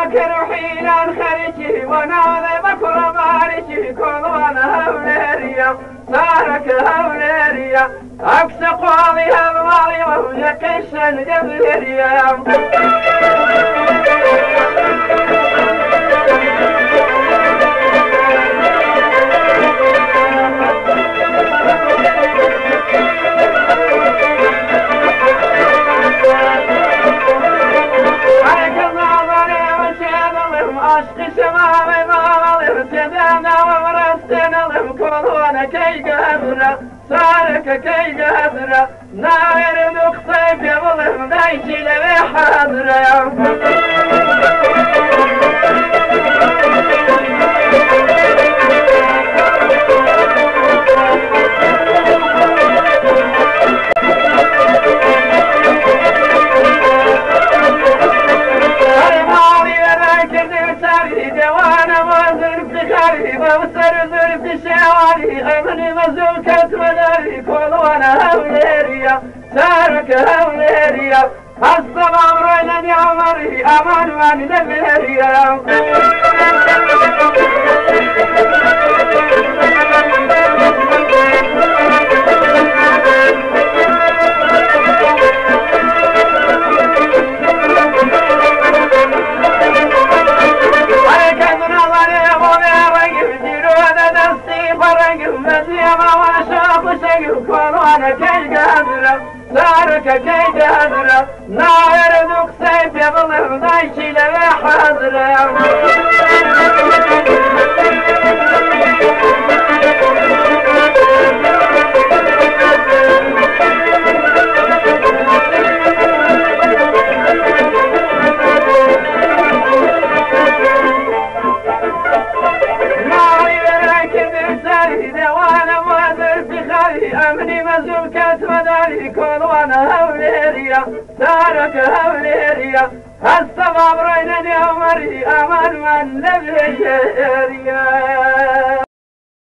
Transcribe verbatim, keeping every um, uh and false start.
بكر حين الخريج ونادى بكر مارج كل وانا هوليريا سارك هوليريا عكس قاضي هالوالي وهو يقشن جبليريا عشق شمامي ما ارتدانا ومرستنا لهم كلونا كي قدرة سارك كي قدرة ناير نقطيب يظلم دايشي لبي حاضرة بوسر ذرف شواري أمني مزوكة مداري كل وانا هوليريا سارك هوليريا الصبا مرينا يا عمري أمان واني نبيريا وانا كي قادرة سارك كي قادرة ناير ذوق سيف يظلم دايشي لبي حاضرة أمني مزوكة مداري كل وانا هوليريا سارك هوليريا الصبا برينا يا عمري أمان من نبيريا